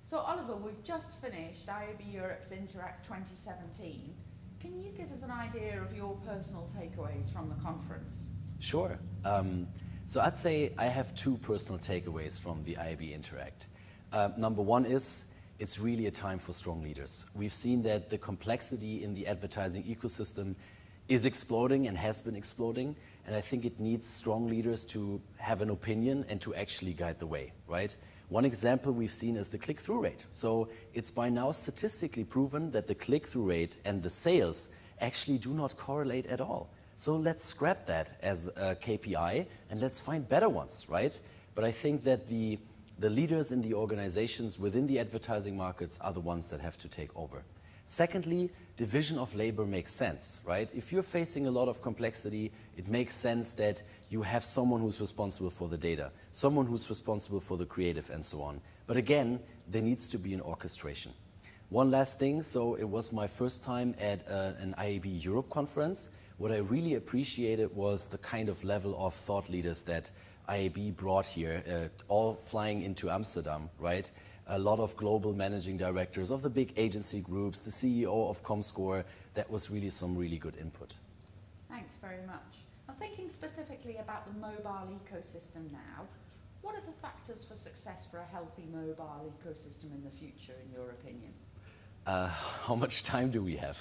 So Oliver, we've just finished IAB Europe's Interact 2017. Can you give us an idea of your personal takeaways from the conference? Sure. So I'd say I have two personal takeaways from the IAB Interact. Number one is it's really a time for strong leaders. We've seen that the complexity in the advertising ecosystem is exploding and has been exploding, and I think it needs strong leaders to have an opinion and to actually guide the way, right? One example we've seen is the click-through rate. So it's by now statistically proven that the click-through rate and the sales actually do not correlate at all. So let's scrap that as a KPI and let's find better ones, right? But I think that the leaders in the organizations within the advertising markets are the ones that have to take over. Secondly, division of labor makes sense, right? If you're facing a lot of complexity, it makes sense that you have someone who's responsible for the data, someone who's responsible for the creative and so on. But again, there needs to be an orchestration. One last thing, so it was my first time at an IAB Europe conference. What I really appreciated was the kind of level of thought leaders that IAB brought here, all flying into Amsterdam, right? A lot of global managing directors of the big agency groups, the CEO of Comscore. That was really some really good input. Thanks very much. I'm thinking specifically about the mobile ecosystem now. What are the factors for success for a healthy mobile ecosystem in the future, in your opinion? How much time do we have?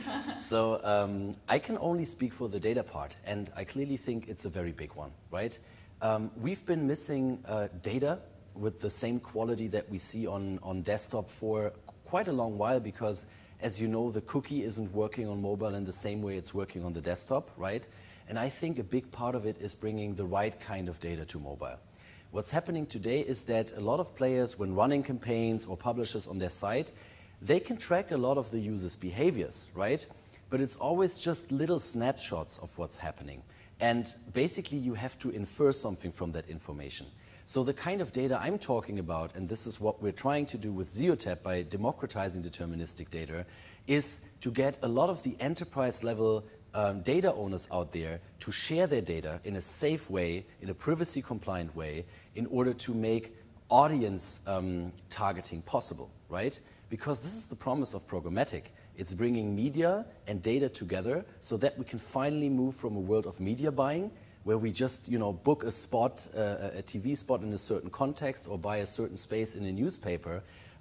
So I can only speak for the data part, and I clearly think it's a very big one, right? We've been missing data with the same quality that we see on desktop for quite a long while because, as you know, the cookie isn't working on mobile in the same way it's working on the desktop, right? And I think a big part of it is bringing the right kind of data to mobile. What's happening today is that a lot of players, when running campaigns or publishers on their site, they can track a lot of the users' behaviors, right? But it's always just little snapshots of what's happening. And basically, you have to infer something from that information. So the kind of data I'm talking about, and this is what we're trying to do with Zeotap by democratizing deterministic data, is to get a lot of the enterprise level data owners out there to share their data in a safe way, in a privacy compliant way, in order to make audience targeting possible, right? Because this is the promise of programmatic. It's bringing media and data together so that we can finally move from a world of media buying where we just, book a spot, a TV spot in a certain context or buy a certain space in a newspaper,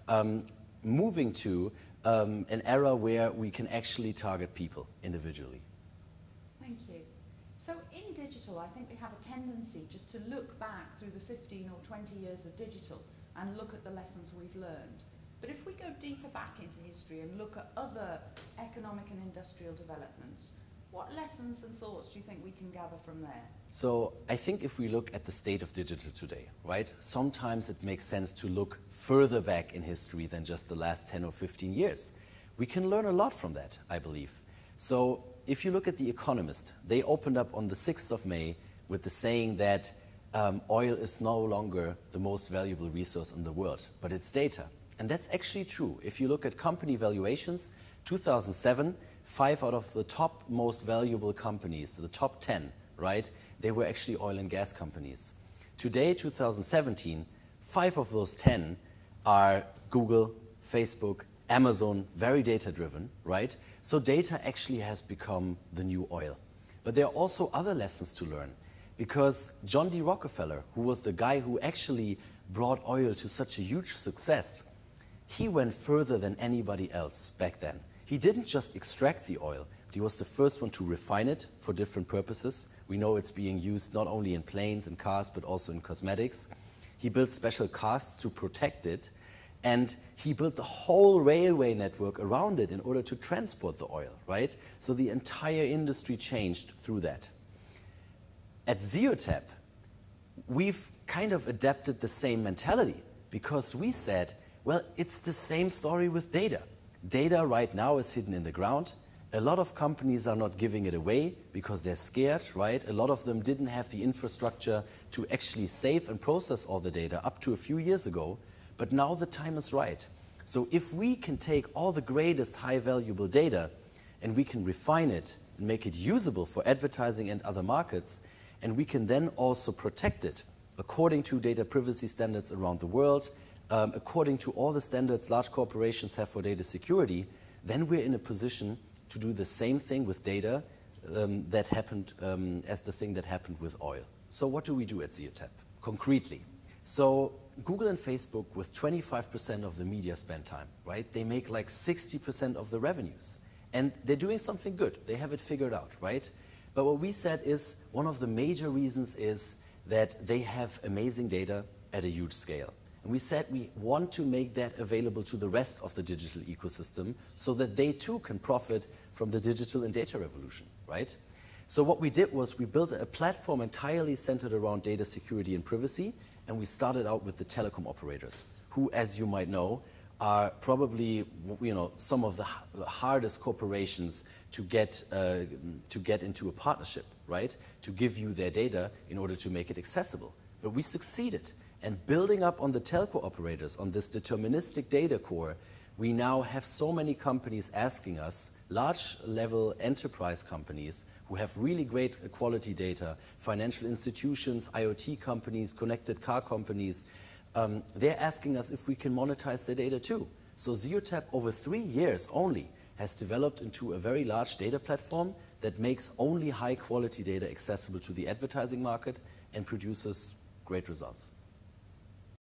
moving to an era where we can actually target people individually. Thank you. So in digital, I think we have a tendency just to look back through the 15 or 20 years of digital and look at the lessons we've learned. But if we go deeper back into history and look at other economic and industrial developments, what lessons and thoughts do you think we can gather from there? So I think if we look at the state of digital today, right, sometimes it makes sense to look further back in history than just the last 10 or 15 years. We can learn a lot from that, I believe. So if you look at The Economist, they opened up on the 6th of May with the saying that oil is no longer the most valuable resource in the world, but it's data. And that's actually true. If you look at company valuations, 2007, 5 out of the top most valuable companies, the top 10, right, they were actually oil and gas companies. Today, 2017, 5 of those 10 are Google, Facebook, Amazon, very data-driven, right? So data actually has become the new oil. But there are also other lessons to learn because John D. Rockefeller, who was the guy who actually brought oil to such a huge success, he went further than anybody else back then. He didn't just extract the oil, but he was the first one to refine it for different purposes. We know it's being used not only in planes and cars, but also in cosmetics. He built special casks to protect it, and he built the whole railway network around it in order to transport the oil, right? So the entire industry changed through that. At Zeotap, we've kind of adapted the same mentality because we said, well, it's the same story with data. Data right now is hidden in the ground. A lot of companies are not giving it away because they're scared, right? A lot of them didn't have the infrastructure to actually save and process all the data up to a few years ago, but now the time is right. So if we can take all the greatest high valuable data and we can refine it and make it usable for advertising and other markets, and we can then also protect it according to data privacy standards around the world, according to all the standards large corporations have for data security, then we're in a position to do the same thing with data that happened as the thing that happened with oil. So what do we do at Zeotap concretely? So Google and Facebook, with 25% of the media spend time, right? They make like 60% of the revenues. And they're doing something good. They have it figured out, right? But what we said is one of the major reasons is that they have amazing data at a huge scale. And we said we want to make that available to the rest of the digital ecosystem so that they too can profit from the digital and data revolution, right? So what we did was we built a platform entirely centered around data security and privacy, and we started out with the telecom operators, who, as you might know, are probably some of the hardest corporations to get into a partnership, right? To give you their data in order to make it accessible. But we succeeded. And building up on the telco operators, on this deterministic data core, we now have so many companies asking us, large-level enterprise companies who have really great quality data, financial institutions, IoT companies, connected car companies, they're asking us if we can monetize their data too. So Zeotap, over 3 years only, has developed into a very large data platform that makes only high-quality data accessible to the advertising market and produces great results.